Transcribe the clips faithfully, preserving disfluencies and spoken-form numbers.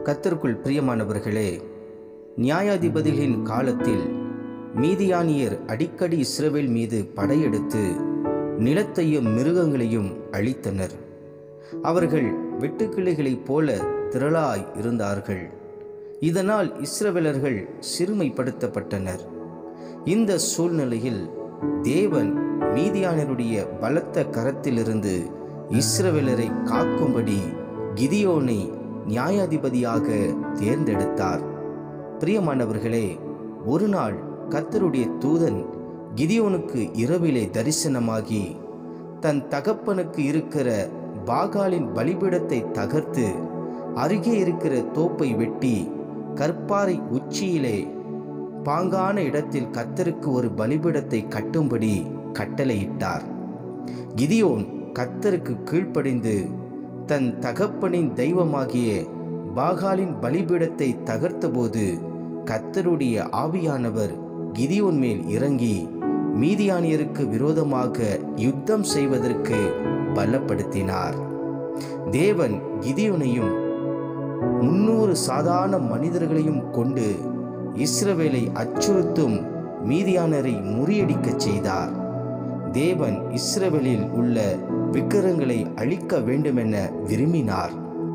கர்த்தருக்குள் பிரியமானவர்களே, நியாயாதிபதிகளின் காலத்தில் மீதியானியர் அடிக்கடி இஸ்ரவேல் மீது படையெடுத்து நிலத்தையும் மிருகங்களையும் அழித்தனர். அவர்கள் வெட்டுக்கிளிகளைப் போல திரளாய் இருந்தார்கள். இதனால் இஸ்ரவேலர்கள் சிறுமைப்படுத்தப்பட்டனர். இந்த சூழ்நிலையில் தேவன் மீதியானருடைய பலத்த கரத்திலிருந்து இஸ்ரவேலரை காக்கும்படி கிதியோனை நியாயாதிபதியாக தேர்ந்தெடுத்தார். பிரியமானவர்களே, ஒரு நாள் கர்த்தருடைய தூதன் கிதியோனுக்கு இரவிலே தரிசனமாகி தன் தகப்பனுக்கு இருக்கிற பாகாலின் பலிபீடத்தை தகர்த்து அருகே இருக்கிற தோப்பை வெட்டி கற்பாறை உச்சியிலே பாங்கான இடத்தில் கர்த்தருக்கு ஒரு பலிபீடத்தை கட்டும்படி கட்டளையிட்டார். கிதியோன் கர்த்தருக்கு கீழ்ப்படிந்து தன் தகப்பனின் தெய்வமாகிய பாகாலின் பலிபீடத்தை தகர்த்தபோது கர்த்தருடைய ஆவியானவர் கிதியோன் மேல் இறங்கி மீதியானியருக்கு விரோதமாக யுத்தம் செய்வதற்கு பலப்படுத்தினார். தேவன் கிதியோனையும் முன்னூறு சாதாரண மனிதர்களையும் கொண்டு இஸ்ரவேலை அச்சுறுத்தும் மீதியானரை முறியடிக்கச் செய்தார். தேவன் இஸ்ரவேலில் உள்ள விக்கிரகங்களை அழிக்க வேண்டுமென விரும்பினார்.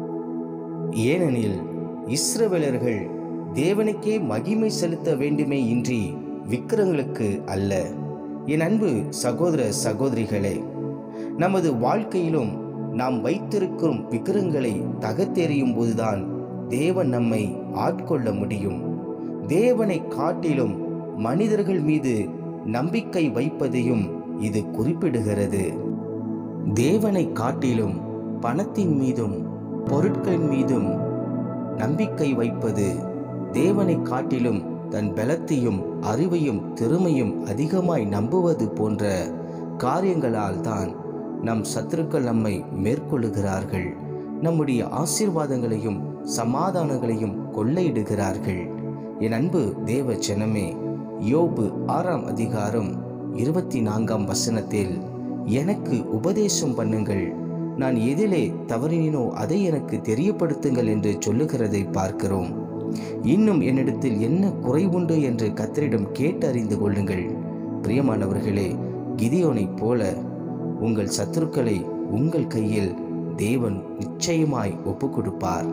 ஏனெனில் இஸ்ரவேலர்கள் தேவனுக்கே மகிமை செலுத்த வேண்டுமே இன்றி விக்கிரகங்களுக்கு அல்ல. என் அன்பு சகோதர சகோதரிகளே, நமது வாழ்க்கையிலும் நாம் வைத்திருக்கும் விக்கிரகங்களை தகர்த்தெறியும் போதுதான் தேவன் நம்மை ஆட்கொள்ள முடியும். தேவனை காட்டிலும் மனிதர்கள் மீது நம்பிக்கை வைப்பதையும் இது குறிப்பிடுகிறது. தேவனை காட்டிலும் பணத்தின் மீதும் பொருட்களின் மீதும் நம்பிக்கை வைப்பது, தேவனை காட்டிலும் தன் பலத்தையும் அறிவையும் திறமையும் அதிகமாய் நம்புவது போன்ற காரியங்களால் தான் நம் சத்துருக்கள் நம்மை மேற்கொள்ளுகிறார்கள். நம்முடைய ஆசீர்வாதங்களையும் சமாதானங்களையும் கொள்ளையிடுகிறார்கள். என் அன்பு தேவ ஜனமே, யோபு ஆறாம் அதிகாரம் இருபத்தி நான்காம் வசனத்தில் எனக்கு உபதேசம் பண்ணுங்கள், நான் எதிலே தவறினோ அதை எனக்கு தெரியப்படுத்துங்கள் என்று சொல்லுகிறதை பார்க்கிறோம். இன்னும் என்னிடத்தில் என்ன குறைவுண்டு என்று கர்த்தரிடம் கேட்டு அறிந்து கொள்ளுங்கள். பிரியமானவர்களே, கிதியோனைப் போல உங்கள் சத்துருக்களை உங்கள் கையில் தேவன் நிச்சயமாய் ஒப்பு கொடுப்பார்.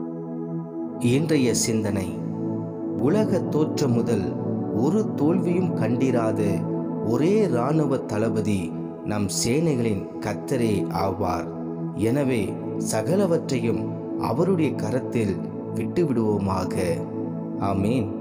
இன்றைய சிந்தனை: உலக தோற்றம் முதல் ஒரு தோல்வியும் கண்டிராத ஒரே இராணுவ தளபதி நம் சேனைகளின் கர்த்தரே ஆவார். எனவே சகலவற்றையும் அவருடைய கரத்தில் விட்டுவிடுவோமாக. ஆமேன்.